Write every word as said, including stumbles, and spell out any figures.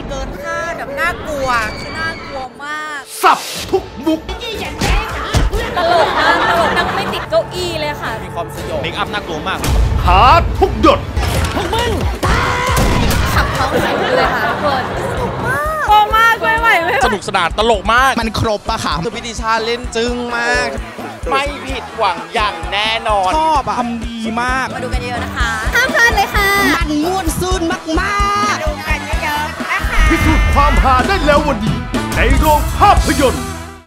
เกินคาดแบบน่ากลัวคือน่ากลัวมากสับทุกมุกตลกมากตลกนั่งไม่ติดเก้าอี้เลยค่ะมีความสยองเมคอัพน่ากลัวมากหาทุกหยดพวกมึงขับท้องใส่เลยค่ะทุกคนสนุกมากโอ้มากไม่ไหวไม่สนุกสนานตลกมากมันครบอะค่ะตัวพิธีชาเล่นจึ้งมากไม่ผิดหวังอย่างแน่นอนชอบอะทำดีมากมาดูกันเยอะนะคะห้ามพลาดเลยค่ะมันม่วนซื่นมากมากดูกันเยอะๆนะคะพิสูจน์ความหาได้แล้ววันนี้ในโรงภาพยนตร์